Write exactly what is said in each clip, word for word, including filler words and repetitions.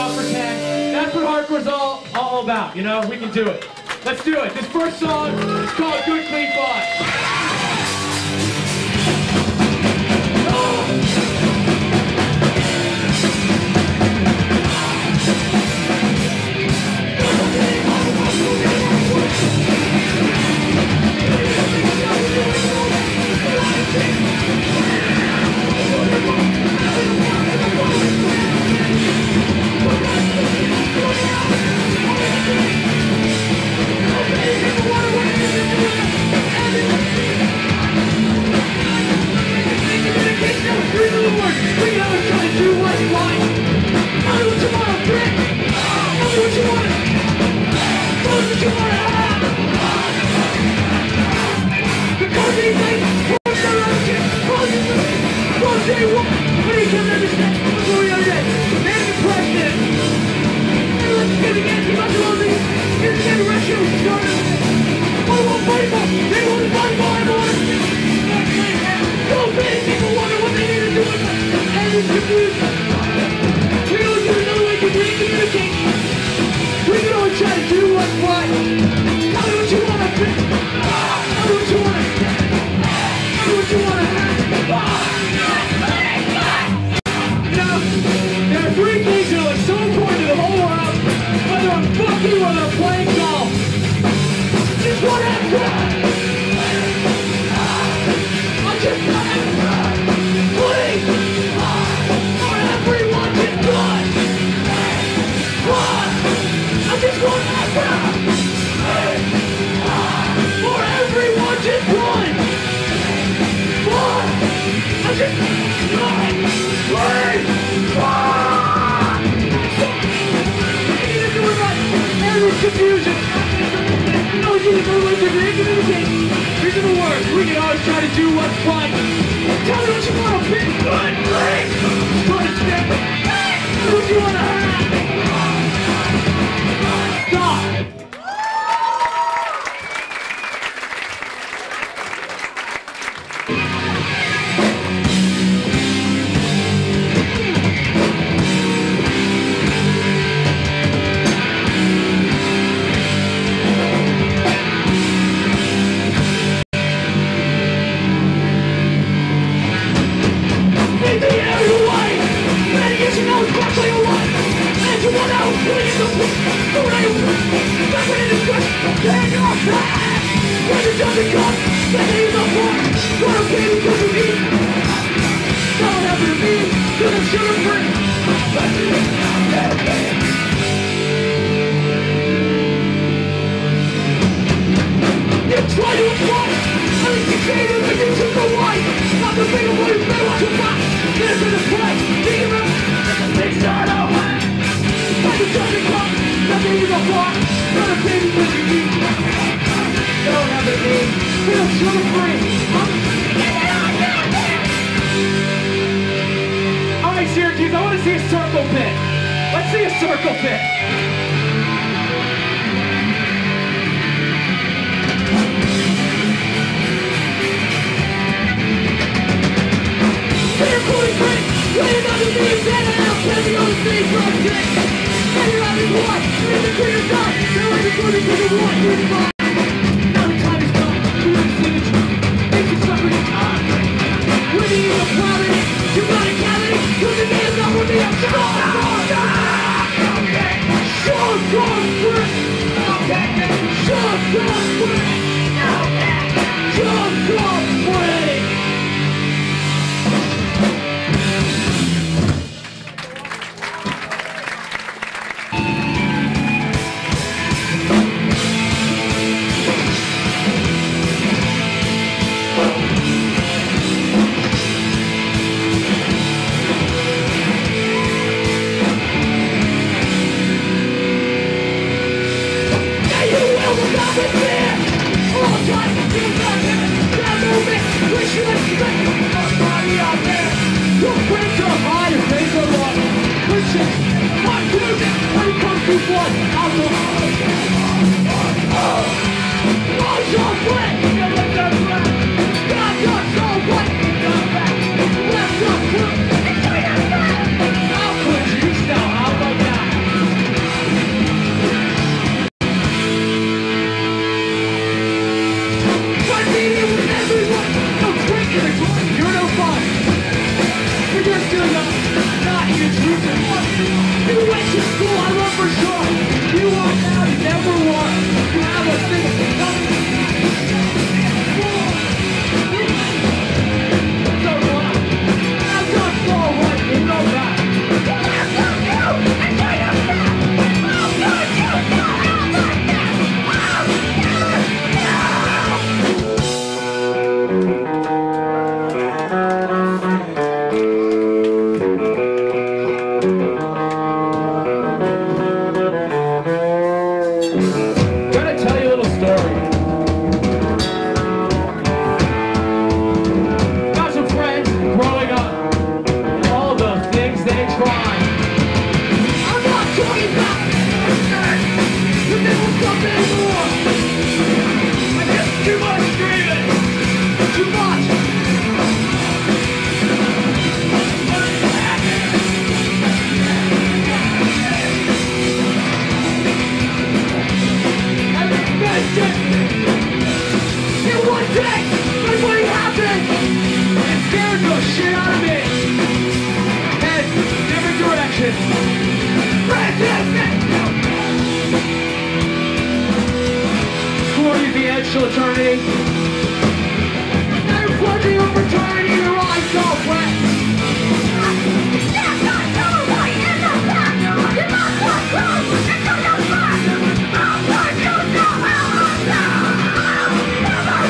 out for ten. That's what hardcore's all, all about, you know? We can do it. Let's do it. This first song is called Good Clean Funs. Alright, Syracuse, I want to see a circle pit. Let's see a circle pit. You went to school, I know for sure. You walked out, you never won. You have a single I've got four one, you know that. Eternity. Now you're plunging over eternity, your eyes all wet. That's not so right in the back. You're not what goes into the back. I'll turn you down, I'll never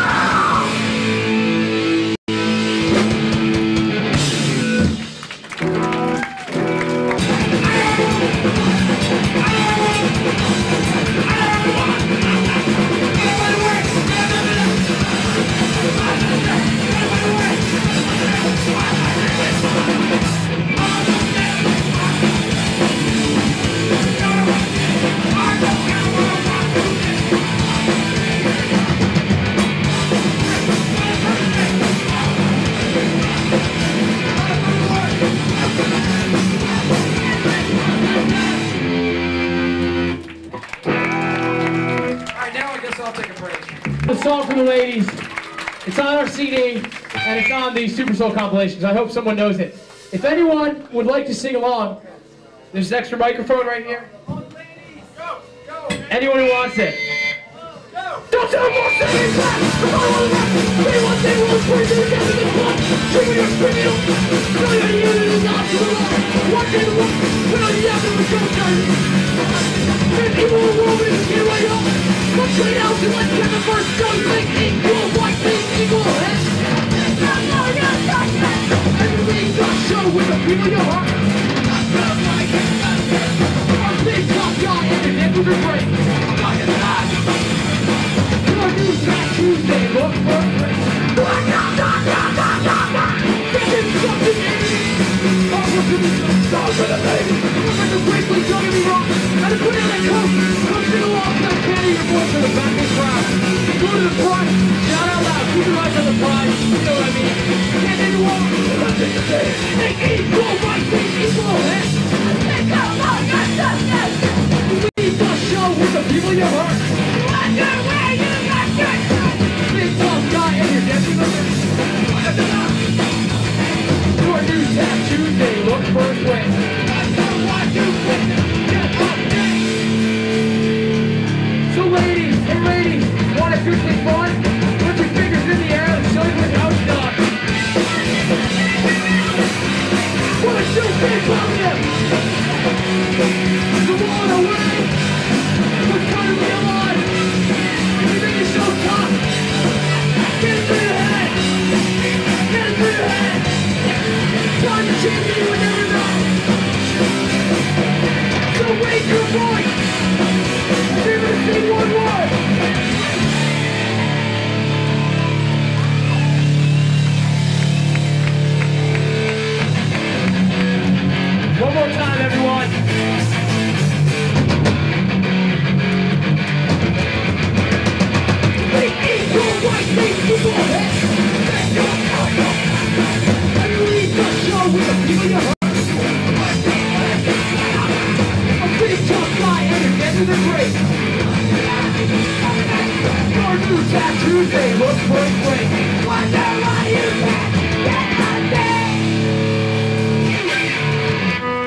The song for the ladies. It's on our C D and it's on the Super Soul compilations. I hope someone knows it. If anyone would like to sing along, there's an extra microphone right here. Anyone who wants it. Don't tell them more singing class! Come on, all around! Say one thing, one point, two together, the blood! Screaming your screaming, no, you're the enemy, not to the left! One day the one, put on the other, we're so dirty! There's evil in the world, we just get right up! Let's trade out to like Kevin first, don't think equal, white thing equal, eh? Everything's got show with the people you heart! Our big top guy and your neck with your brain! Tuesday, look for a break. Getting something in I'll look at the stars of the lady. Remember briefly, don't get me wrong. Had to put in that coat. Come sing along, now carry your voice to the back of the crowd. Go to the front, shout out loud, keep your eyes on the prize. You know what I mean? Can't take the wall, let's take the day. Think equal, right, think equal, eh? Think how long I just said. Leave the show with the people you hurt. Wonder where you got your big tough guy and you're dancing the rhythm. Your new tattoos, they look first way. That's not what you think. Get up there. So ladies, hey ladies, want a good thing fun? Put your fingers in the air and show you what it's done. Wanna show big positive? Come on away. We're trying to realize everything is so tough. Get it through your head. Get it through your head. Time to change it, you would never know. So raise your voice. You're gonna sing one word. One more time, everyone. Think equal, right, think equal, head. And leave the show with the people you hurt. A big tough guy and you're getting the break. Your new tattoos, they look great, great. Wonder why you can't get out there.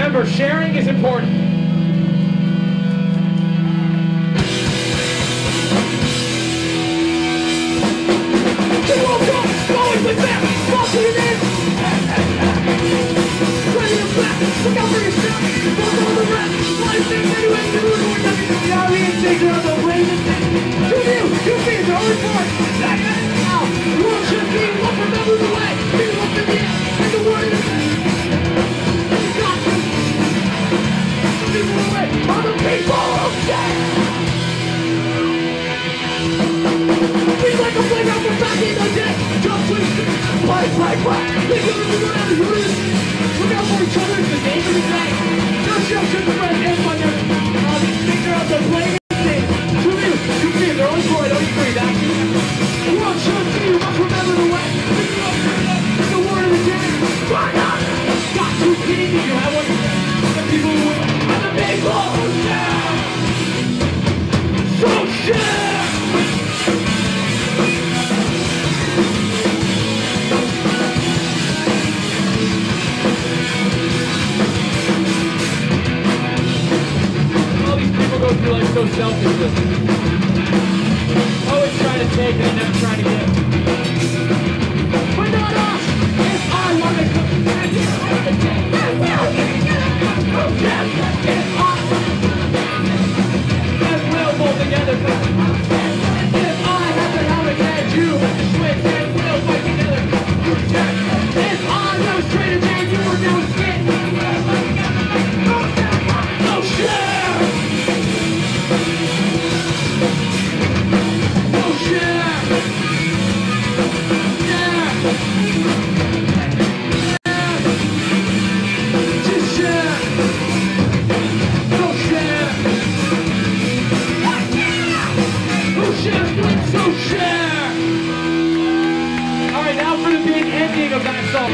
Remember, sharing is important. The world's up, always like that, walk to your name. Ready to back, look out for yourself, walk on the rest. Life things anyway, you lose or nothing. The army and taker of the blazing thing. To you, you see it's always born. Now, the world should be one, remember the way. Be one for the end, and the word is got to. People away, all the people of death. Feel like a playground for back in the day. Jump, swing, play, play, play. They go to the ground and who is. Look out for each other, it's the name of the day. No show should spread and find their uh, these things are out there playing thing. To you, you see they're always bored, always free, that's you. The world shows to you, must remember the way. It's the word of the day. Why not? Got two kidding me, you have one. The people who win, and the people who share. So share! Go through life so selfishly. Always trying to take and never trying to give. But not us! If I want to come and you have to take that will be yes, if I and we'll pull together. If I have to have a head, you have to switch and we'll fight together. If I was straight and man, you were now skin. So share! Of that song.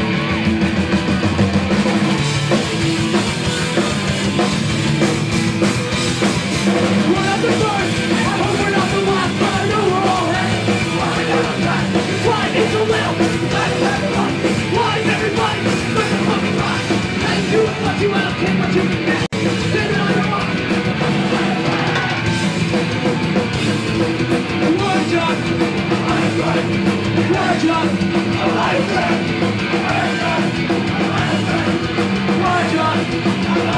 We're not the first, I hope we're not the last, but I know we're all headed. Why is the will? Why is everybody? Let the fucking ride. And do what you will, take what you can get. Then on your mind. We're just, we're just alive. We're just alive.